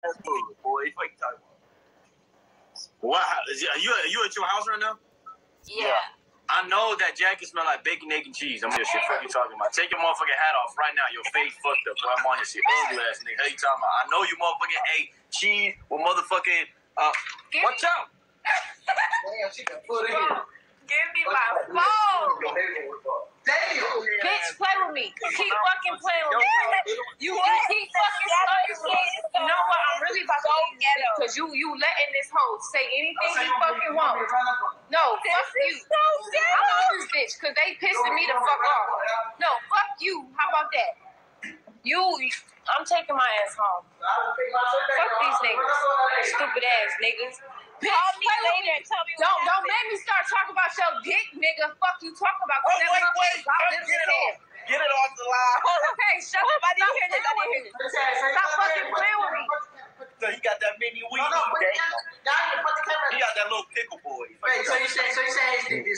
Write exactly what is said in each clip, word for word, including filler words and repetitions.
That's cool, boy. What you talking about? What? Is you, are you are you at your house right now? Yeah. I know that jacket smell like bacon, egg, and cheese. I'm just shit. What you talking about? Take your motherfucking hat off right now. Your face fucked up. Bro. I'm on your shit. Ugly ass nigga. How you talking about? I know you motherfucking ate cheese with motherfucking. Uh, watch out. Damn, she can put it in. Give me my phone. Damn. Bitch, play with me. Keep fucking playing with me. You, you keep fucking starting shit. You know what? I'm really about to get it because you you letting this hoe say anything you fucking want. No, fuck you. So I love this bitch because they pissing me the fuck off. No, fuck you. How about that? You, I'm taking my ass home. Fuck these niggas. Stupid ass niggas. Bitch, call me play later and tell me what Don't happened. don't make me start talking about your dick, nigga. Fuck you talking about. Oh, wait, wait. Get it off. Get it off the line. Oh, okay, shut up. I didn't hear this. I didn't hear this. Stop fucking playing with me. So he got that mini weed. No, no, put the camera. Now you put the camera. He got that little pickle boy. Wait, so you say, so you say this?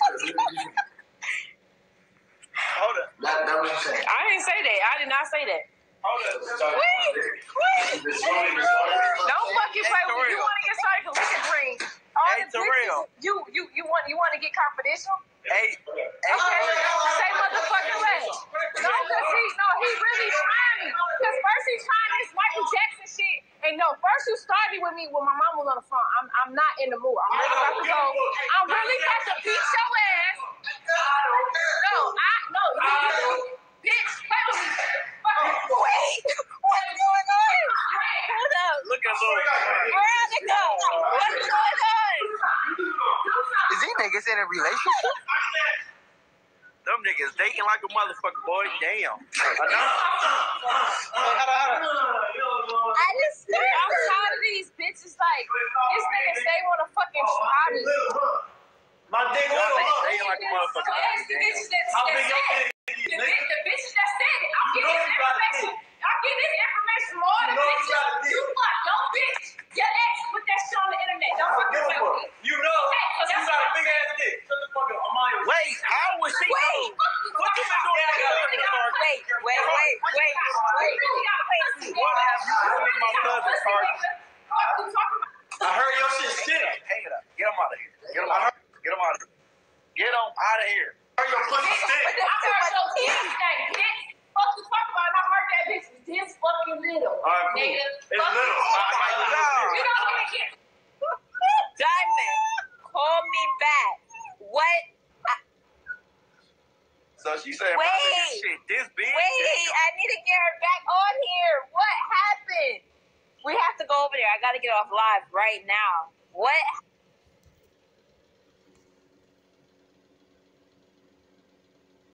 Hold up. That, that was you saying. I didn't say that. I did not say that. Hold up. Wait, wait. Don't fucking play with me. You want to get started? Cause we can bring all Hey, the Terrell. bitches. You you you want you want to get confidential? Hey, Okay, say motherfucking less. No, cause he no he really trying me. Cause first he trying this Michael Jackson shit, and no, first you started with me when my mom was on the phone. I'm I'm not in the mood. I'm really about to go. I'm really about to beat your ass. No, I no you, you bitch, play with me. Wait, what's going on? Hold up. look at Lord. Veronica, what's going on? Is these niggas in a relationship? Them niggas dating like a motherfucker, boy. Damn. I just I'm tired of these bitches. Like this nigga say wanna fucking try me. My dick was dating like a motherfucker. Ask the bitches that How that big your said it. dick The, is, bitch, the bitches that said it. I'm getting this information. I'm getting this information from all the You know you bitches. got a dick. You fuck your bitch. Your ex put that shit on the internet. Don't fucking play with me. You know, Okay, so you that's got a what big I'm ass dick. Shut the fuck up. I'm on your Wait, how was she? Wait. What you been doing that cousin, Clark? Wait, wait, wait, wait, wait. What have you been doing my cousin, Clark? What you talking about? I heard your shit still. Hang it up. Get him out of here. Get him out of here. Get him out of here. Get him out of here. I heard your pussy stick. I heard your titties thing, bitch. Fuck you talking about? And I heard that bitch was this fucking little. All right, cool. Nigga. It's Fuck little. you. I got you little. You don't want to get. Diamond, call me back. What? So she said, Wait. my shit this big. Wait, I need to get her back on here. What happened? We have to go over there. I gotta get off live right now. What?